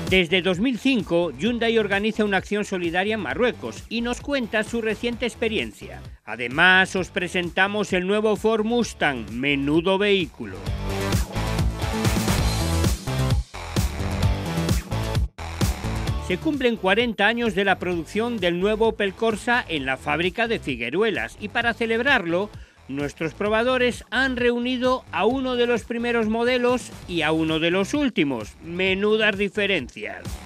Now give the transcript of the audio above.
Desde 2005, Hyundai organiza una acción solidaria en Marruecos y nos cuenta su reciente experiencia. Además, os presentamos el nuevo Ford Mustang, menudo vehículo. Se cumplen 40 años de la producción del nuevo Opel Corsa en la fábrica de Figueruelas y para celebrarlo, nuestros probadores han reunido a uno de los primeros modelos y a uno de los últimos. Menudas diferencias.